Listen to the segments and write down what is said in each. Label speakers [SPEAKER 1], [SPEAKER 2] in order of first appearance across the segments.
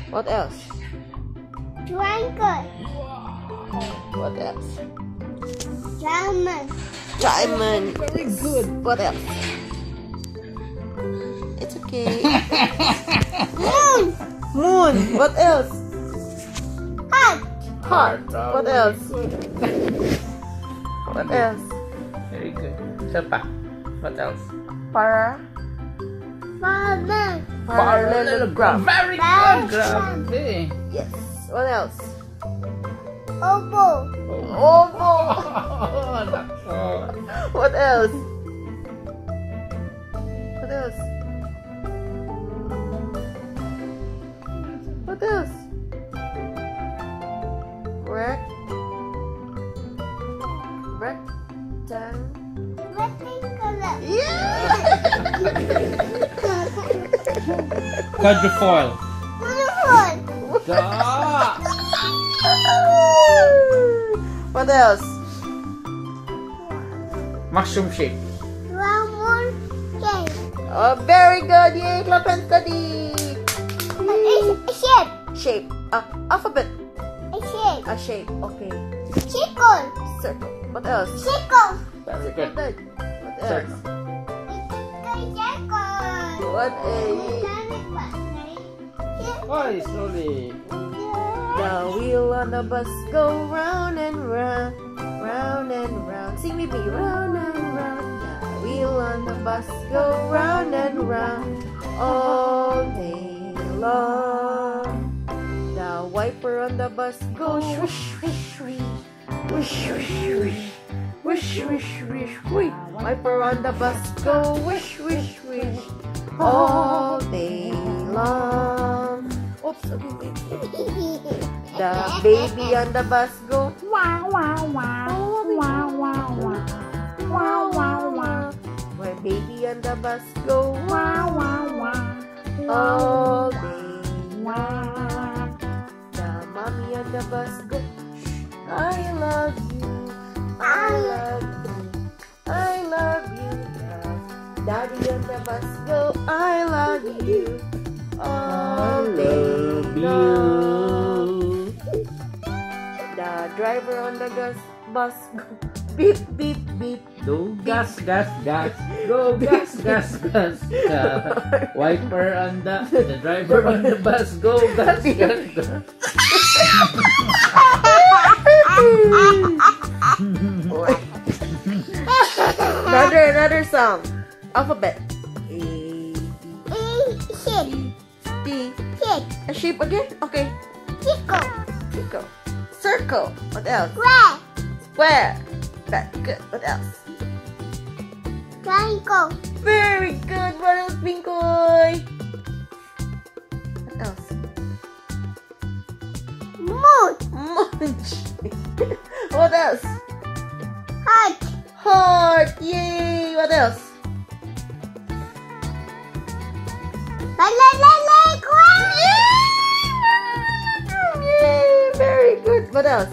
[SPEAKER 1] What else?
[SPEAKER 2] Triangle.
[SPEAKER 1] What else?
[SPEAKER 2] Diamond.
[SPEAKER 1] Diamond.
[SPEAKER 3] Very good.
[SPEAKER 1] What else? It's okay.
[SPEAKER 2] Moon.
[SPEAKER 1] Moon. What else?
[SPEAKER 2] Heart.
[SPEAKER 1] Heart.
[SPEAKER 3] Oh,
[SPEAKER 1] What
[SPEAKER 3] very
[SPEAKER 1] else?
[SPEAKER 3] good.
[SPEAKER 1] What else?
[SPEAKER 3] Very good. Siapa? What else?
[SPEAKER 1] Para.
[SPEAKER 2] Father.
[SPEAKER 1] Parallelogram.
[SPEAKER 3] Very good. Grabe.
[SPEAKER 1] Yes. What else?
[SPEAKER 2] Oboe.
[SPEAKER 1] Oboe.
[SPEAKER 3] Nako.
[SPEAKER 1] What else? What else? What else?
[SPEAKER 2] Rectangle.
[SPEAKER 1] Yeah.
[SPEAKER 3] Quadrifoil.
[SPEAKER 2] Beautiful.
[SPEAKER 3] Da.
[SPEAKER 1] What else?
[SPEAKER 3] Mushroom shape.
[SPEAKER 2] Round cake.
[SPEAKER 1] Oh, very good. Yay, clap and study.
[SPEAKER 2] A shape.
[SPEAKER 1] Shape. Alphabet.
[SPEAKER 2] A shape.
[SPEAKER 1] A shape. Okay.
[SPEAKER 2] Circle.
[SPEAKER 1] Circle. What else?
[SPEAKER 2] Circle.
[SPEAKER 3] Very good.
[SPEAKER 1] Good. What else?
[SPEAKER 3] Circle.
[SPEAKER 2] Circle.
[SPEAKER 1] What a...
[SPEAKER 3] Why slowly?
[SPEAKER 1] The wheel on the bus go round and round, round and round. Sing with me, round and round. The wheel on the bus go round and round all day long. The wiper on the bus go swish, swish, swish, wish, wish, wish, wish, wish, wish, wish. Wiper on the bus go wish, wish, wish all day long. Oops, okay. The baby on the bus go wow wow wow wow wow wow wow wow wow. My baby on the bus go wow wow wow all day long. The mommy on the bus go I love you, I love you, I love you. The daddy on the bus go I love you all day long. The driver on the bus go beep beep beep.
[SPEAKER 3] Go gas, gas, gas. Go gas, gas, gas. The wiper on the driver on the bus. Go gas, gas, gas.
[SPEAKER 1] Another song. Alphabet. A,
[SPEAKER 2] Shape.
[SPEAKER 1] B,
[SPEAKER 2] Shape.
[SPEAKER 1] a shape again? Okay.
[SPEAKER 2] Circle.
[SPEAKER 1] Circle. What else?
[SPEAKER 2] Square.
[SPEAKER 1] Square. That's good. What else?
[SPEAKER 2] Triangle.
[SPEAKER 1] Very good. What else, Pinkoy? What else?
[SPEAKER 2] Moon.
[SPEAKER 1] Munch. What else?
[SPEAKER 2] Heart.
[SPEAKER 1] Heart. Yay. What else?
[SPEAKER 2] Leg.
[SPEAKER 1] Yay. Very good. What else?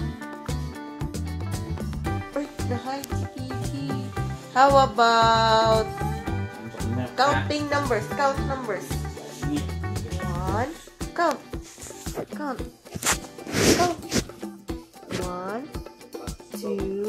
[SPEAKER 1] How about counting numbers? Count numbers. One. Count. 1, 2,